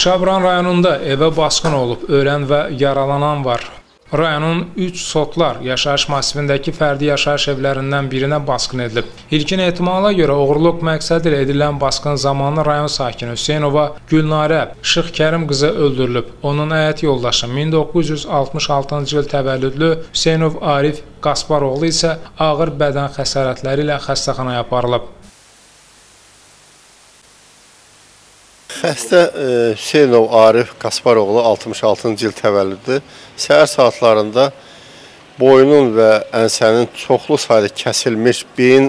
Şabran rayonunda evə basqın olub, ölən və yaralanan var. Rayonun 3 sotlar yaşayış masivindəki fərdi yaşayış evlərindən birinə basqın edilib. İlkin ehtimala görə oğurluq məqsədi ilə edilən basqın zamanı rayon sakini Hüseynova Gülnarə Şıxkərim qızı öldürülüb. Onun həyat yoldaşı 1966-cı il təvəllüdlü Hüseynov Arif Qasparoğlu isə ağır bədən xəsarətləri ilə xəstəxanaya aparılıb. Xəstə Hüseynov Arif Qasparoğlu 66-cı il təvəllüdlü. Səhər saatlarında boynun və ənsənin çoxlu sayda kəsilmiş beyin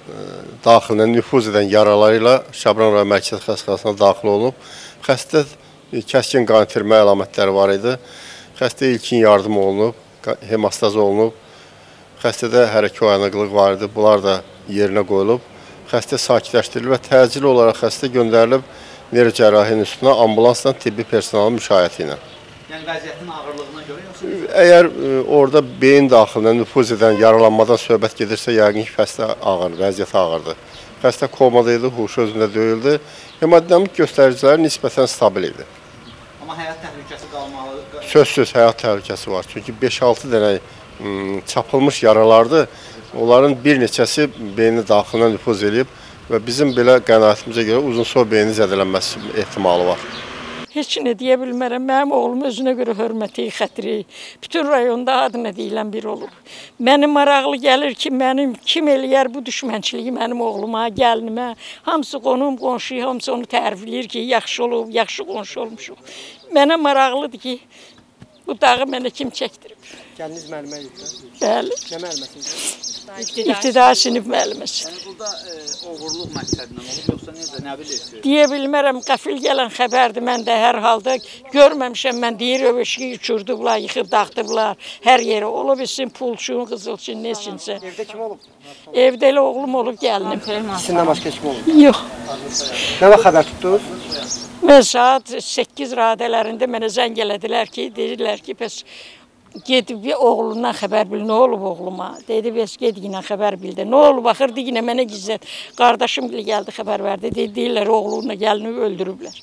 daxilinə nüfuz edən yaralarıyla Şabran rayon mərkəzi xəstəxanasına daxil olub. Xəstə kəskin qan itirmə əlamətləri var idi. Xəstəyə ilkin yardım olunub, hemostaz olunub. Xəstədə hərəkət oyanıqlıq var idi. Bunlar da yerinə qoyulub. Xəstə sakitləşdirilib və təcili olaraq xəstə göndərilib neyrocərrahinin üstünə ambulansla tibbi personalın müşayiəti ilə. Yəni vəziyyətin ağırlığına görə yoxsa? Əgər orada beyin daxilinə nüfuz edən yaralanmadan söhbət gedirsə, yəqin ki, xəstə ağır, vəziyyəti ağırdır. Xəstə komada idi, huşu özündə deyildi. Hemodinamik göstəriciləri nisbətən stabil idi. Amma həyat təhlükəsi qalmalı? Sözsüz həyat təhlükəsi var. Çünki 5-6 dənə çapılmış yaralardır. Onların bir neçəsi beynin daxilinə nüfuz edib və bizim belə qənaətimizə görə uzunsov beynin zədələnməsi ehtimalı var. Heç nə deyə bilmərəm. Mənim oğlum özünə görə hörməti, xətri, bütün rayonda adına deyilən biri olub. Mənim maraqlı gəlir ki, mənim kim eləyər bu düşmənçiliyi mənim oğluma, gəlinimə, hamısı qonum, qonşu, hamısı onu tərifləyir ki, yaxşı olub, yaxşı qonşu olmuşuq. Mənə maraqlıdır ki, bu dağı mənə kim çəkdirib. Gəliniz müəllimə idi? Bəli. Nə müəlliməsiniz? İbtidai sinif müəlliməsi. Yəni burada oğurluq məqsədindən olub, yoxsa necə, nə bilirsiniz? Deyə bilmərəm, qəfil gələn xəbərdir. Mən də hər halda görməmişəm. Mən deyir, öbeşki uçurdular, yıxıb dağıtıblar. Hər yerə ola bilsin, pulçun, qızılçın, neçinsə. Evdə kim olub? Evdə elə oğlum olub, gəlinim. Sizindən başqa kim olub? Yox. Nə vaxt xəbər tutdunuz? Mən saat 8 radələrində mənə zəng elədilər ki, dedilər ki, bəs gedib oğlundan xəbər bil, nə olub oğluma? Dedi, bəs ged yine xəbər bildi. Nə olub, baxırdı yine mənə gizlət. Qardaşım bile gəldi, xəbər verdi. Deyirlər, oğlunla gəlini öldürüblər.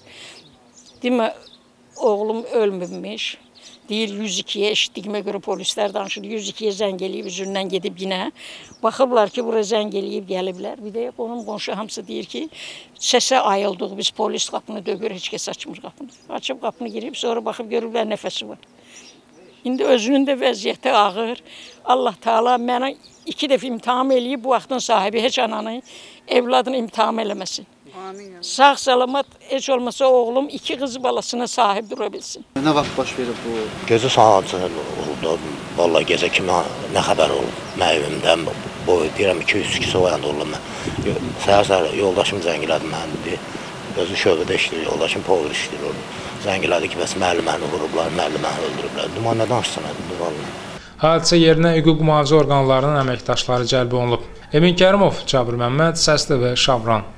Demə, oğlum ölmübmüş. Deyir, 102'ye eşitdiyimə görə polislər danışır. 102'ye zəng eləyib, üzündən gedib yine. Baxıblar ki, bura zəng eləyib, gəliblər. Bir də qonum-qonşu hamısı deyir ki, səsə ayıldıq, biz polis qapını dögür, heç kəs açmır qapını. Açıb qapını girib, sonra baxıb görürlər nəfəsi var. İndi özünün də vəziyyəti ağır. Allah Teala mənə 2 dəfə imtihan eləyib, bu vaxtın sahibi heç ananı, evladını imtihan eləməsin. Sağ salamat, heç olmasa oğlum 2 qız balasına sahib dura bilsin. Nə vaxt baş verib bu? Gecə saat oldu. Vallahi gecə kimi nə xəbər olub? Mən evimdən deyirəm 200-200 oyandı oğlum mən. Səhər yoldaşım zəng elədi məndir. Özü şöbədə işləyir, yoldaşım povur işləyir orada. Zəng elədi ki, bəs müəlliməni vurublar, müəlliməni öldürüblər. Duman nə danışsın, vallahi. Hadisə yerinə hüquq mühafizə orqanlarının əməkdaşları cəlb olunub. Emin Kərimov, Cabir Məmməd, Səs TV, Şabran.